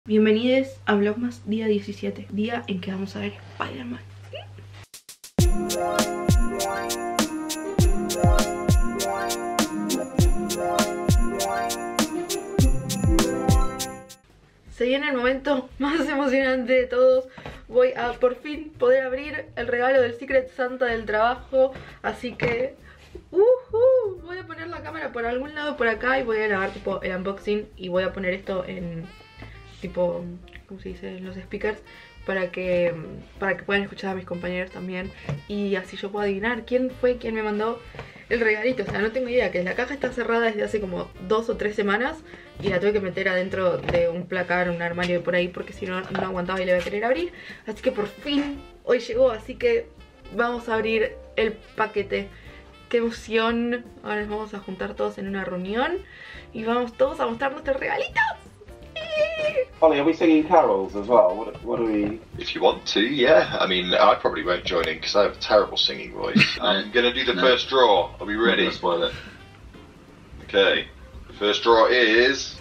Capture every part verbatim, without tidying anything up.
Bienvenidos a Vlogmas día diecisiete, día en que vamos a ver Spider-Man. Se viene el momento más emocionante de todos. Voy a por fin poder abrir el regalo del Secret Santa del trabajo. Así que uh -huh, voy a poner la cámara por algún lado por acá y voy a grabar tipo el unboxing. Y voy a poner esto en tipo, ¿cómo se dice? Los speakers para que, para que puedan escuchar a mis compañeros también. Y así yo puedo adivinar quién fue quien me mandó el regalito. O sea, no tengo idea, que la caja está cerrada desde hace como dos o tres semanas y la tuve que meter adentro de un placar, un armario por ahí, porque si no, no aguantaba y le iba a querer abrir. Así que por fin hoy llegó, así que vamos a abrir el paquete. ¡Qué emoción! Ahora nos vamos a juntar todos en una reunión y vamos todos a mostrar nuestros regalitos. Ollie, are we singing carols as well? What, what are we... If you want to, yeah. I mean, I probably won't join in because I have a terrible singing voice. I'm going to do the no. first draw. Are we ready? Let's spoil it. Okay. The first draw is...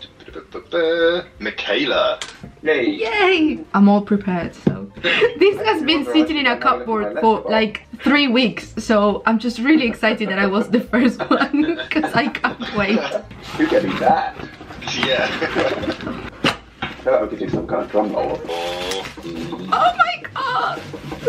Michaela. Yay! Yay! I'm all prepared, so... This has been sitting in a cupboard for like three weeks, so I'm just really excited that I was the first one, because I can't wait. Who gave me that? Yeah. I feel like we could do some kind of drum roll. Oh my god!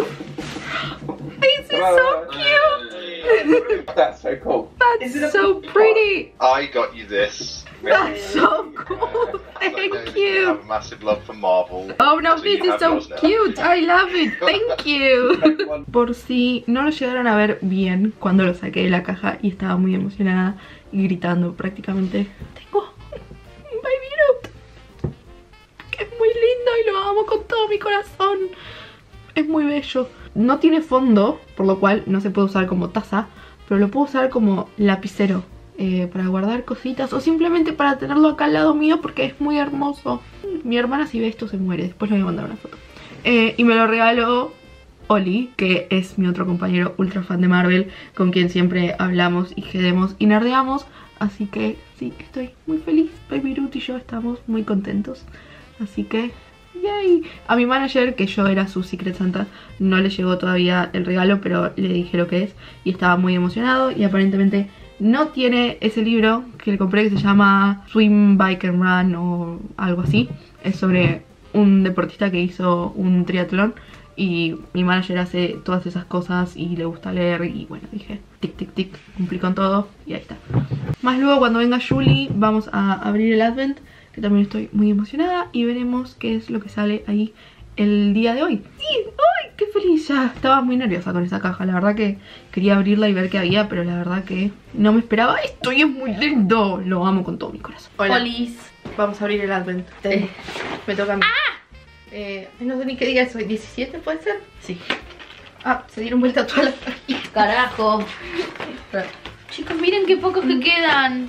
This is so cute! That's so cool. That's so pretty! I got you this. That's so cool! Thank I you! have a massive love for Marvel. Oh no, So this you is have so yours now. cute! I love it! Thank you! Por si no lo llegaron a ver bien cuando lo saqué de la caja y estaba muy emocionada y gritando prácticamente, tengo un Baby Groot que es muy lindo y lo amo con todo mi corazón. Es muy bello. No tiene fondo, por lo cual no se puede usar como taza, pero lo puedo usar como lapicero. Eh, para guardar cositas o simplemente para tenerlo acá al lado mío porque es muy hermoso. Mi hermana si ve esto se muere, después le voy a mandar una foto. Eh, y me lo regaló Oli, que es mi otro compañero ultra fan de Marvel, con quien siempre hablamos y jedemos y nerdeamos. Así que sí, estoy muy feliz. Baby Groot y yo estamos muy contentos. Así que yay. A mi manager, que yo era su Secret Santa, no le llegó todavía el regalo, pero le dije lo que es y estaba muy emocionado. Y aparentemente no tiene ese libro que le compré que se llama Swim, Bike and Run o algo así. Es sobre un deportista que hizo un triatlón y mi manager hace todas esas cosas y le gusta leer. Y bueno, dije tic tic tic, cumplí con todo y ahí está. Más luego cuando venga Julie vamos a abrir el Advent, que también estoy muy emocionada, y veremos qué es lo que sale ahí el día de hoy. ¡Sí! ¡Ay! ¡Qué feliz! Ya estaba muy nerviosa con esa caja. La verdad que quería abrirla y ver qué había, pero la verdad que no me esperaba esto y es muy lindo. Lo amo con todo mi corazón. Hola. Olis. Vamos a abrir el Advent. Eh. Me toca a mí. ¡Ah! Eh, no sé ni qué día es hoy. ¿diecisiete puede ser? Sí. Ah, se dieron vuelta todas las cajitas. Carajo. Chicos, miren qué pocos que quedan.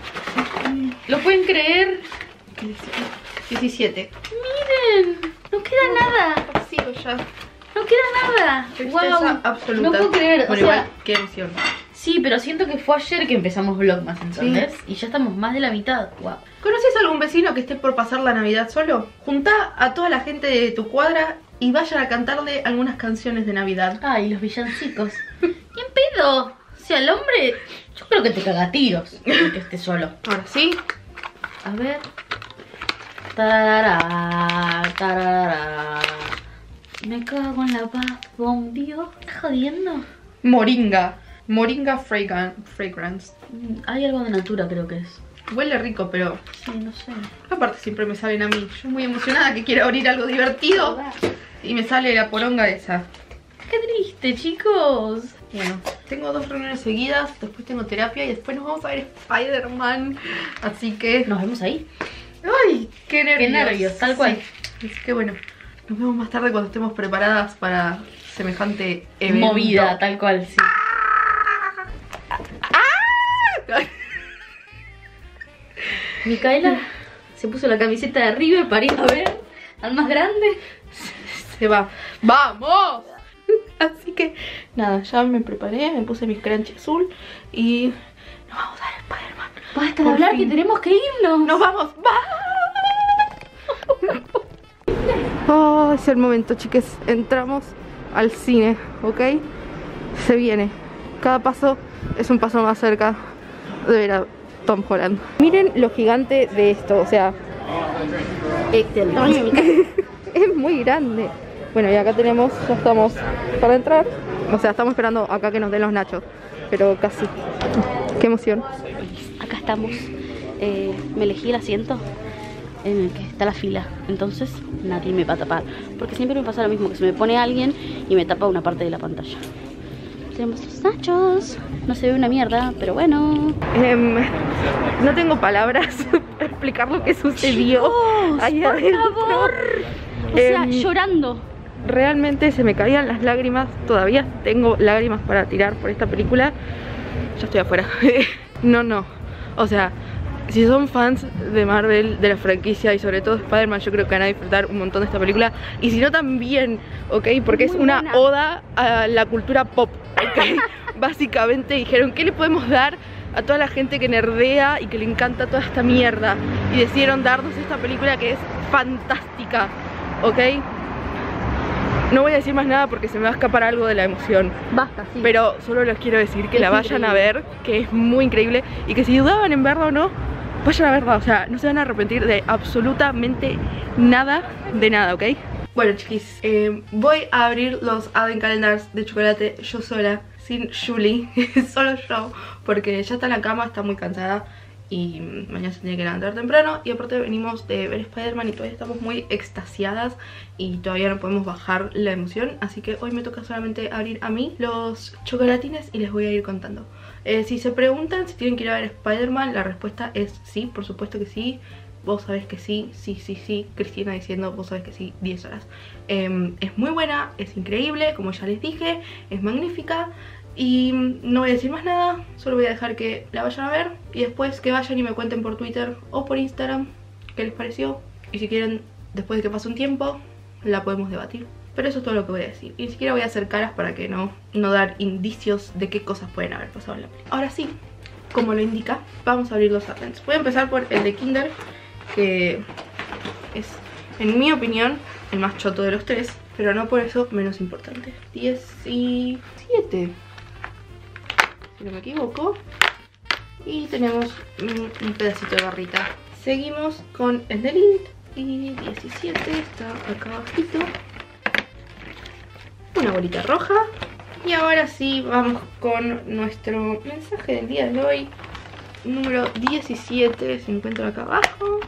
¿Lo pueden creer? diecisiete. Miren, no queda nada. Vacío ya. No queda nada. Tristeza Wow, absoluta. no puedo creer. Bueno, o sea, igual, qué emoción. sí, pero siento que fue ayer que empezamos Vlogmas, ¿entendés? Sí. Y ya estamos más de la mitad. Wow. ¿Conoces a algún vecino que esté por pasar la Navidad solo? Junta a toda la gente de tu cuadra y vayan a cantarle algunas canciones de Navidad. Ay, los villancicos. ¿Quién pedo? O sea, el hombre, yo creo que te caga a tiros el que esté solo. Ahora sí. A ver. Tararara, tararara. Me cago en la paz, bon Dios. ¿Estás jodiendo? Moringa. Moringa fragrance. fragrance. Hay algo de Natura, creo que es. Huele rico, pero... sí, no sé. Aparte siempre me salen a mí. Yo muy emocionada que quiero abrir algo divertido y me sale la poronga esa. Qué triste, chicos. Bueno, tengo dos reuniones seguidas, después tengo terapia y después nos vamos a ver Spider-Man. Así que... ¿nos vemos ahí? ¡Ay! ¡Qué nervios! Qué nervios, tal cual. Sí. Así que bueno, nos vemos más tarde cuando estemos preparadas para semejante evento. Movida, tal cual, sí. ¡Ah! Micaela se puso la camiseta de River para ir a ver al más grande. Se va. ¡Vamos! Así que nada, ya me preparé, me puse mi scrunchie azul y nos vamos a ver Spider-Man. Basta de hablar, que tenemos que irnos. Nos vamos. ¡Va! Oh, es el momento, chiques. Entramos al cine, ¿ok? Se viene. Cada paso es un paso más cerca de ver a Tom Holland. Miren lo gigante de esto, o sea... Eh, es muy grande. Bueno, y acá tenemos, ya estamos para entrar. O sea, estamos esperando acá que nos den los nachos. Pero casi. Qué emoción. Acá estamos. Eh, me elegí el asiento en el que está la fila. Entonces nadie me va a tapar. Porque siempre me pasa lo mismo, que se me pone alguien y me tapa una parte de la pantalla. Tenemos los nachos. No se ve una mierda, pero bueno. Um, no tengo palabras para explicar lo que sucedió. Chicos, ahí por adentro. favor. O sea, Um, llorando. Realmente se me caían las lágrimas. Todavía tengo lágrimas para tirar por esta película. Ya estoy afuera. No, no. O sea, si son fans de Marvel, de la franquicia y sobre todo de Spider-Man, yo creo que van a disfrutar un montón de esta película. Y si no también, ¿ok? Porque es una buena. oda a la cultura pop, ¿ok? Básicamente dijeron, ¿qué le podemos dar a toda la gente que nerdea y que le encanta toda esta mierda? Y decidieron darnos esta película que es fantástica, ¿ok? No voy a decir más nada porque se me va a escapar algo de la emoción. Basta, sí. Pero solo les quiero decir que Es la vayan increíble. a ver, que es muy increíble. Y que si dudaban en verla o no, vayan a verla. O sea, no se van a arrepentir de absolutamente nada, de nada, ¿ok? Bueno, chiquis, eh, voy a abrir los Advent Calendars de chocolate yo sola, sin Julie, solo yo, porque ya está en la cama, está muy cansada y mañana se tiene que levantar temprano. Y aparte venimos de ver Spider-Man y todavía estamos muy extasiadas y todavía no podemos bajar la emoción. Así que hoy me toca solamente abrir a mí los chocolatines y les voy a ir contando. eh, Si se preguntan si tienen que ir a ver Spider-Man, la respuesta es sí, por supuesto que sí. Vos sabés que sí, sí, sí, sí. Cristina diciendo, vos sabés que sí, diez horas. eh, Es muy buena, es increíble, como ya les dije, es magnífica. Y no voy a decir más nada, solo voy a dejar que la vayan a ver y después que vayan y me cuenten por Twitter o por Instagram qué les pareció. Y si quieren, después de que pase un tiempo, la podemos debatir. Pero eso es todo lo que voy a decir. Y ni siquiera voy a hacer caras para que no, no dar indicios de qué cosas pueden haber pasado en la película. Ahora sí, como lo indica, vamos a abrir los advents. Voy a empezar por el de Kinder, que es, en mi opinión, el más choto de los tres, pero no por eso menos importante. diecisiete, si no me equivoco. Y tenemos un, un pedacito de barrita. Seguimos con el de Lint. Y diecisiete está acá abajito. Una bolita roja. Y ahora sí vamos con nuestro mensaje del día de hoy. Número diecisiete, se encuentra acá abajo.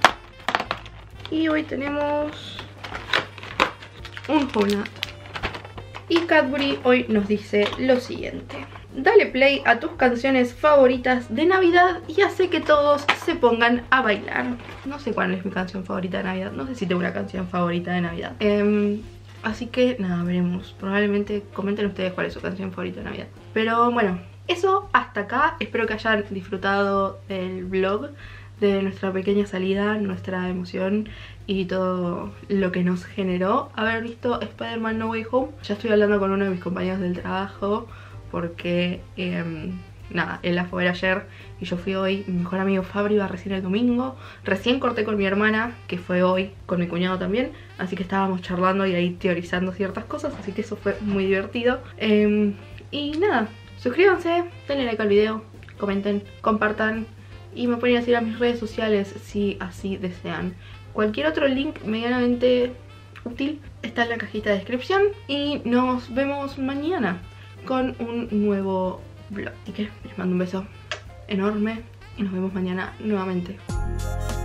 Y hoy tenemos un donut. Y Cadbury hoy nos dice lo siguiente: dale play a tus canciones favoritas de Navidad y hace que todos se pongan a bailar. No sé cuál es mi canción favorita de Navidad. No sé si tengo una canción favorita de Navidad. Eh, así que nada, veremos. Probablemente comenten ustedes cuál es su canción favorita de Navidad. Pero bueno, eso hasta acá. Espero que hayan disfrutado del vlog, de nuestra pequeña salida, nuestra emoción y todo lo que nos generó haber visto Spider-Man No Way Home. Ya estoy hablando con uno de mis compañeros del trabajo porque, eh, nada, él la fue a ver ayer y yo fui hoy. Mi mejor amigo Fabri iba recién el domingo. Recién corté con mi hermana, que fue hoy, con mi cuñado también. Así que estábamos charlando y ahí teorizando ciertas cosas, así que eso fue muy divertido. eh, Y nada, suscríbanse, denle like al video, comenten, compartan y me pueden ir a seguir a mis redes sociales si así desean. Cualquier otro link medianamente útil está en la cajita de descripción. Y nos vemos mañana con un nuevo vlog. Así que les mando un beso enorme y nos vemos mañana nuevamente.